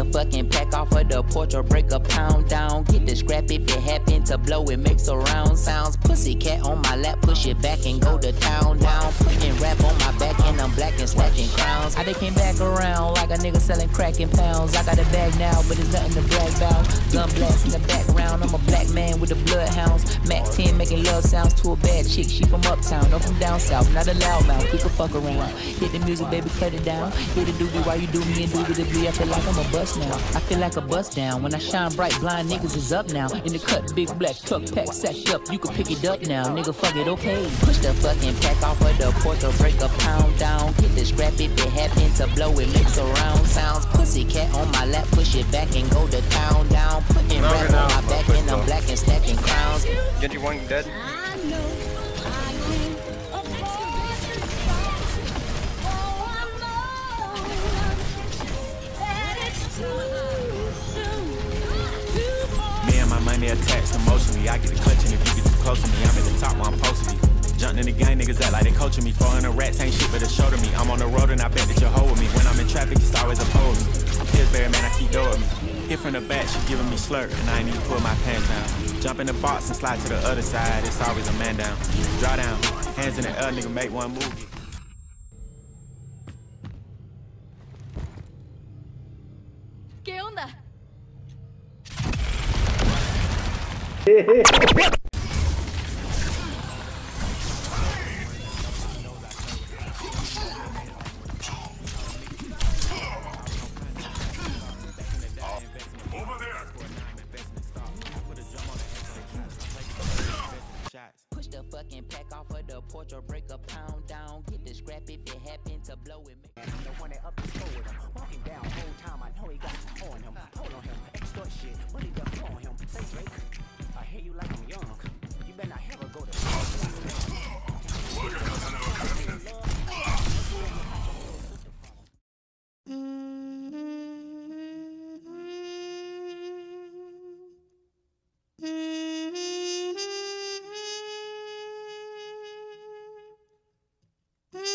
fucking pack off of the porch or break a pound down. Get the scrap if it happen to blow, it makes a round sounds. Pussy cat on my lap, push it back and go to town down. Putting rap on my back and I'm black and stacking crowns. I came back around like a nigga selling crack in pounds. I got a bag now, but it's nothing to brag about. Gun blast in the background, I'm a black man with the bloodhounds. Mac 10 making love sounds to a bad chick, she from uptown, no from down south, not a loudmouth, we can fuck around. Hit the music, baby, cut it down. Hit the doobie while you do me and doobie-doo-bie. I feel like I'm a bust now. I feel like a bust down. When I shine bright, blind niggas is up now. In the cut, big black truck pack sacked up. You can pick it up now, nigga. Fuck it, okay. Push the fucking pack off of the porch or break a pound down. Get the scrap if it happen to blow, it makes a round sounds. Pussy cat on my lap, push it back and go to town down. Putting rap on my back and I'm black and stacking crowns. Genji one dead. Me and my money attached emotionally. I get the clutching if you get too close to me. I'm at the top where I'm supposed to be. Jumping in the gang, niggas act like they coaching me. 400 rats ain't shit but a show to me. I'm on the road and I bet that you'll hold with me. When I'm in traffic, it's always opposed. Pillsbury, man, I keep door with me. Hit from the back, she giving me slurp, and I ain't even pull my pants down. Jump in the box and slide to the other side, it's always a man down. Draw down, hands in the air, nigga, make one move. ¿Qué onda? Push the fucking pack off of the porch or break a pound down. Get the scrap if it happen to blow it. The one that up the score with him. Walking down whole time, I know he got on him. Hold on him, extort shit. What he got on him? Say Drake, I hear you like I'm young. You better not ever go to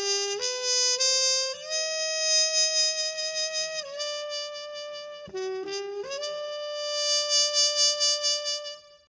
Mm-hmm.